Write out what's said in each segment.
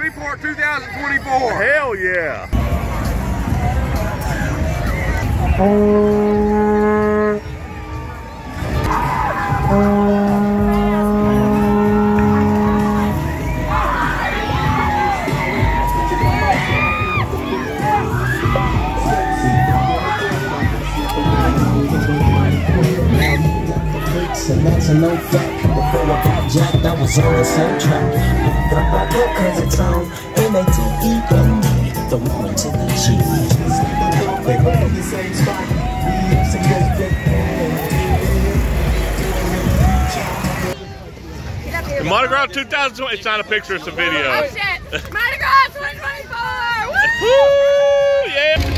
Shreveport 2024. Hell yeah. And that's a no fact. Before I got jacked, I was on the same track. Got back up cause it's on M-A-T-E-N-D. The one to the G. Mardi Gras 2020. It's not a picture, it's a video. Oh shit! Mardi Gras 2024! Woo! Woo! Yeah!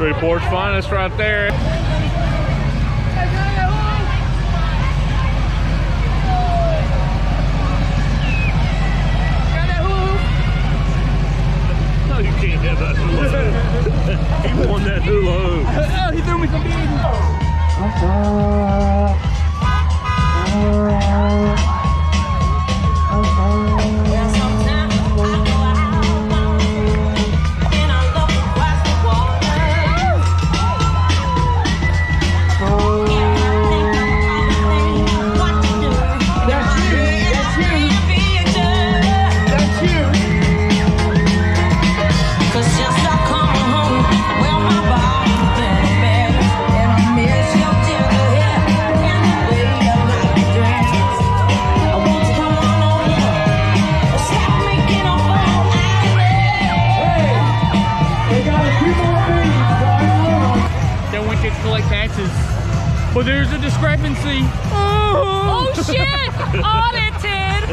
Shreveport's finest right there. No, you can't have that hula hoop. He won that hula hoop. Oh, he threw me some beans. But there's a discrepancy. Oh shit! Audited!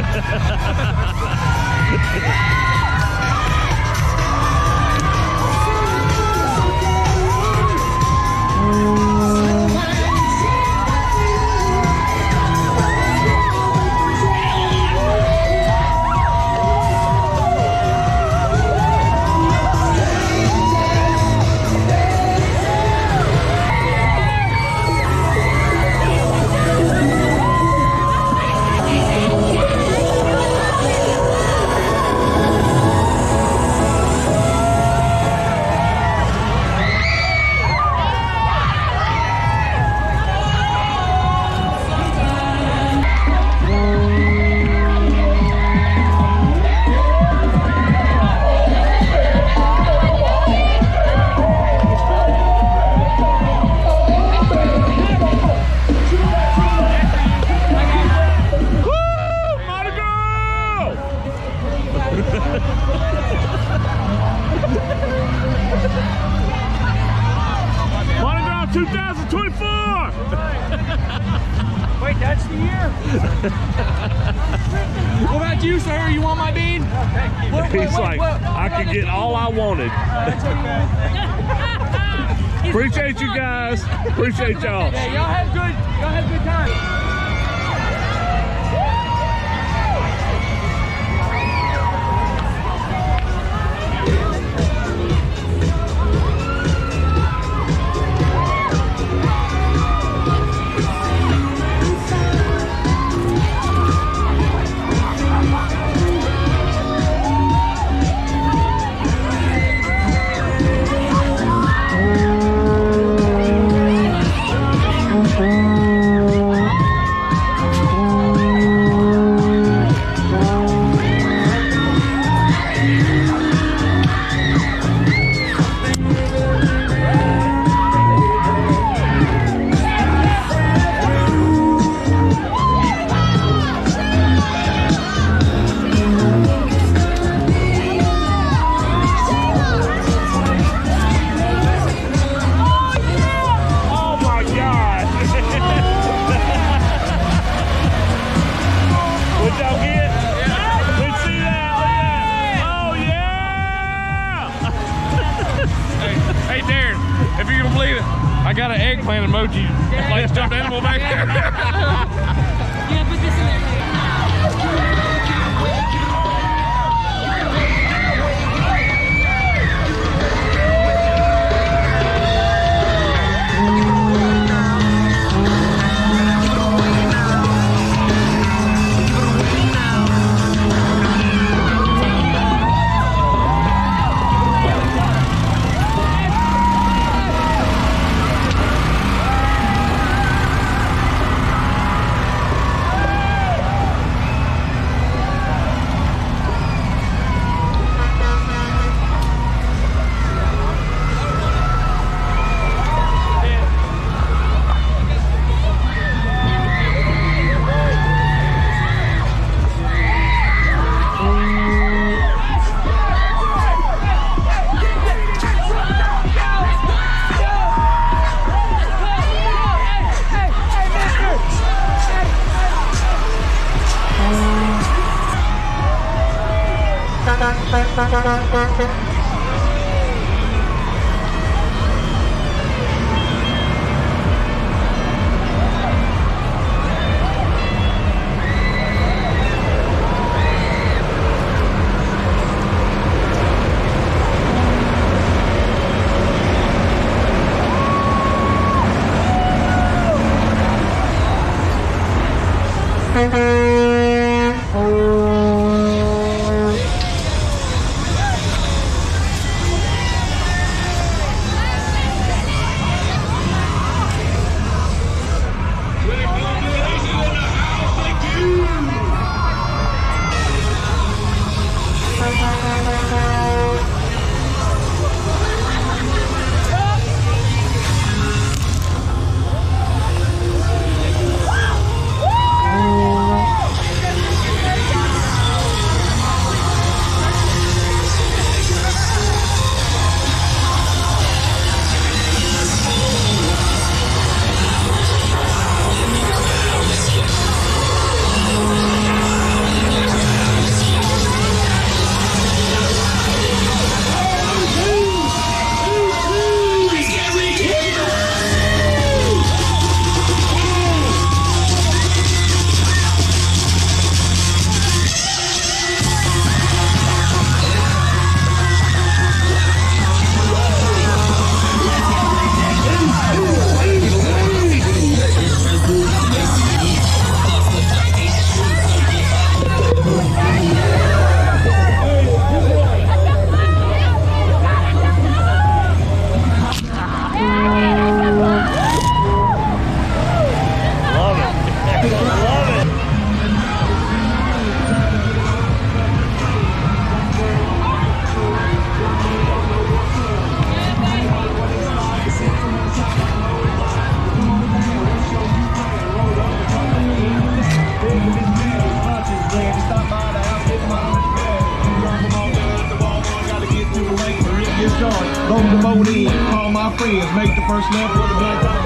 Mardi Gras 2024! Wait, that's the year? What about you, sir? You want my bean? He's like, I could get all I wanted. That's okay. Appreciate you guys. Appreciate y'all. Yeah, y'all have good time. If you can believe it, I got an eggplant emoji. Like stuffed animal back there. Yeah, put this in there. Hold the boat in, call my friends, make the first left with the black top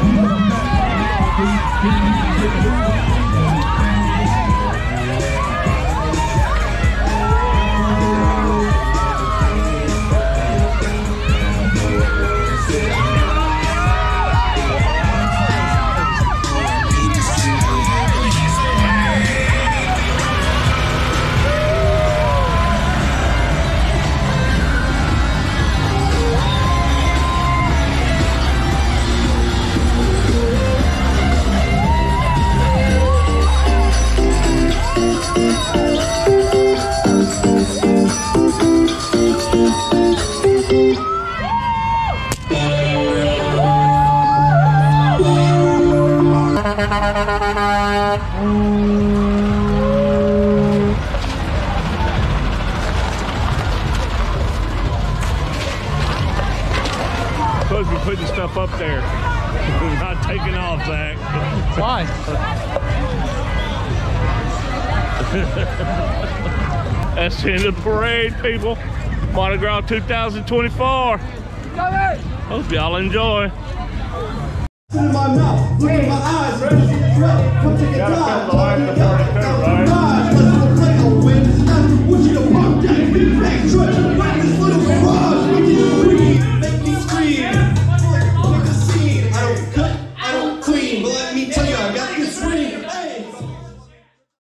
Supposed to be putting stuff up there. Not taking off, Zach. Why? That's the end of the parade, people. Mardi Gras 2024. Hope y'all enjoy. In my mouth, look in my eyes, ready to get ready. Come take a drive.